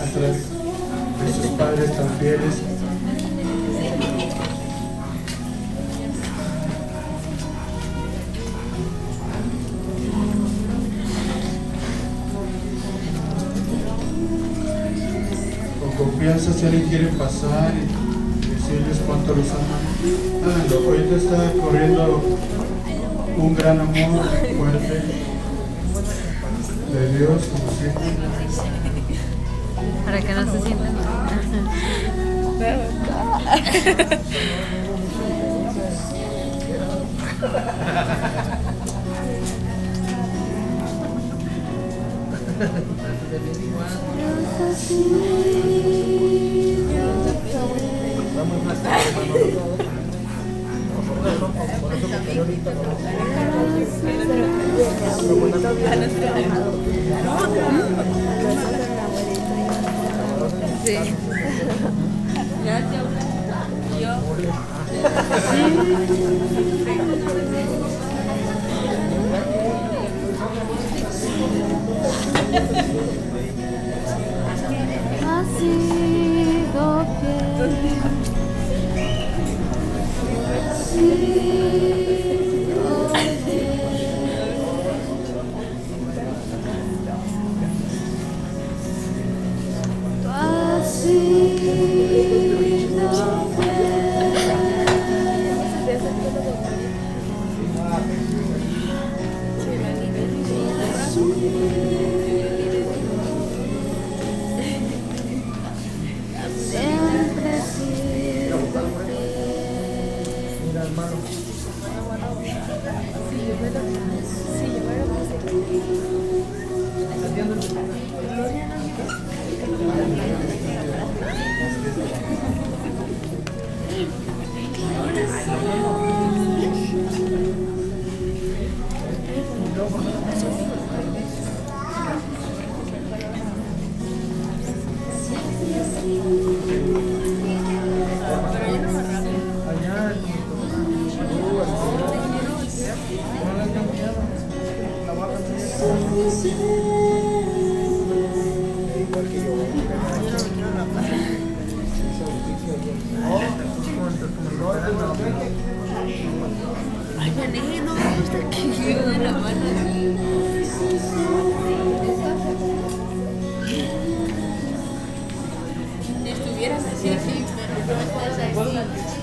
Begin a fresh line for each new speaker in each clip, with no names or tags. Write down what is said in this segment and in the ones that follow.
nuestros padres tan fieles. Con confianza, si alguien quiere pasar y decirles cuánto los aman, háganlo. Ahorita está corriendo un gran amor fuerte de Dios, como siempre.
Para que no se sientan. Sí. Ha sido fiel. Ay, maneje, no me gusta que yo de la mano. Si estuvieras así, sí, pero no estás así.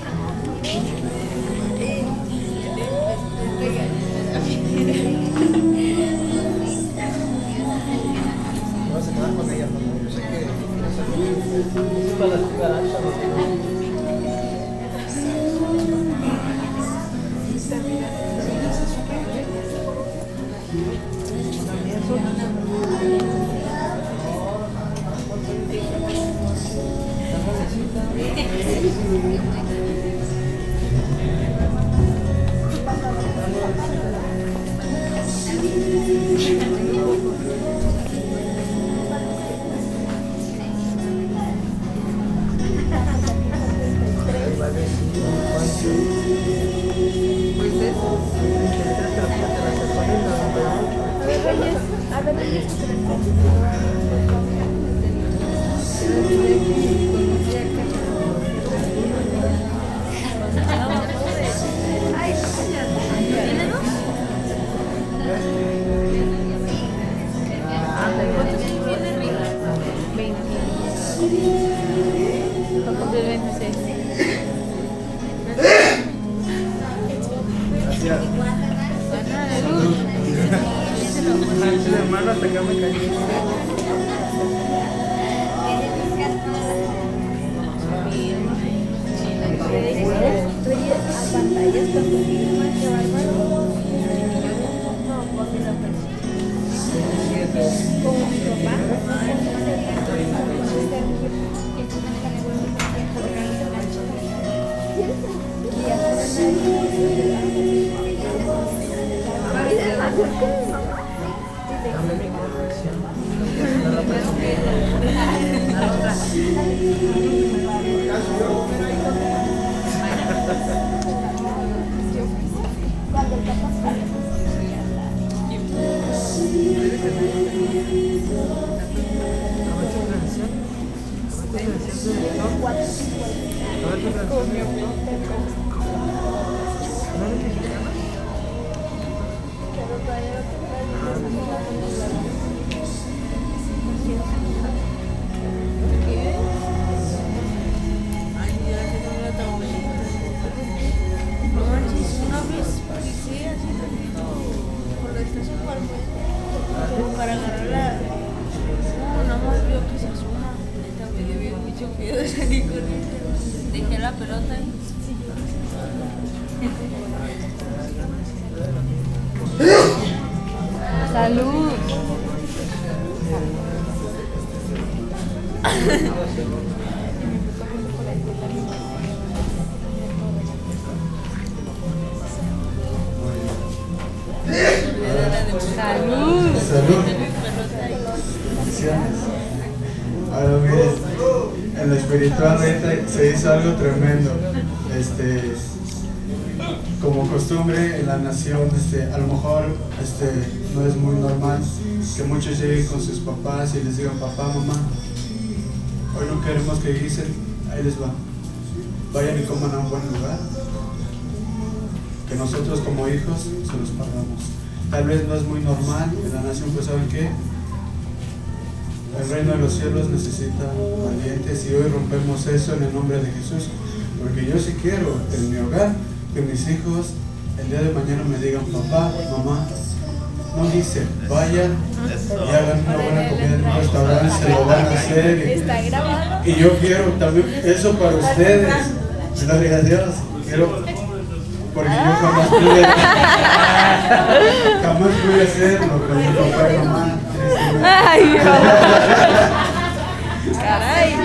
Vas a quedar con ella, ¿no? Yo sé que es para las cucarachas. Hermano, hasta acá me caí. Dame mi conexión.
Para agarrarla, no, nada más vio que se asoma. Neta, me dio bien mucho miedo de salir corriendo. Dejé la pelota ahí.
¡Salud! ¡Salud!
Salud. Bendiciones. Ahora miren, en lo espiritual ahorita se hizo algo tremendo. Como costumbre en la nación, a lo mejor no es muy normal que muchos lleguen con sus papás y les digan: papá, mamá, hoy no queremos que guisen, ahí les va, vayan y coman a un buen lugar, que nosotros como hijos se los pagamos. Tal vez no es muy normal en la nación, pues ¿saben qué? El reino de los cielos necesita valientes, y hoy rompemos eso en el nombre de Jesús, porque yo sí quiero en mi hogar que mis hijos el día de mañana me digan: papá, mamá, no dice, vayan y hagan una buena comida en un restaurante, se lo van a hacer.
¿Está grabado?
Y yo quiero también eso para ustedes. Gloria a Dios. Quiero, porque yo jamás pude hacerlo con mi papá y mamá.
¡Ay, caray!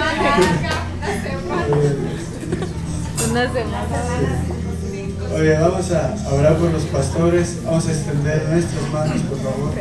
Una semana.
Oye, vamos a orar por los pastores. Vamos a extender nuestras manos, por favor.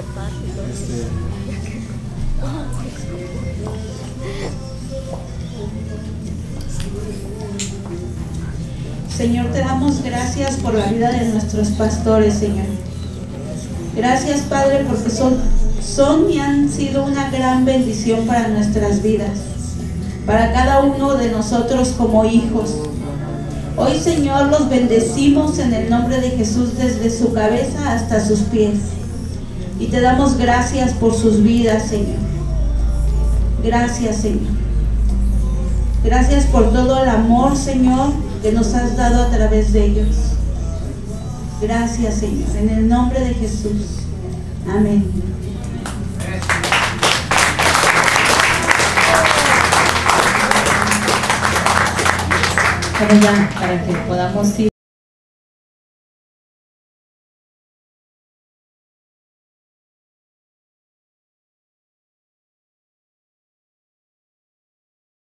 Señor, te damos gracias por la vida de nuestros pastores, Señor. Gracias, Padre, porque son y han sido una gran bendición para nuestras vidas, para cada uno de nosotros como hijos. Hoy, Señor, los bendecimos en el nombre de Jesús desde su cabeza hasta sus pies. Y te damos gracias por sus vidas, Señor. Gracias, Señor. Gracias por todo el amor, Señor, que nos has dado a través de ellos. Gracias, Señor, en el nombre de Jesús. Amén.
Bueno, ya, para que podamos ir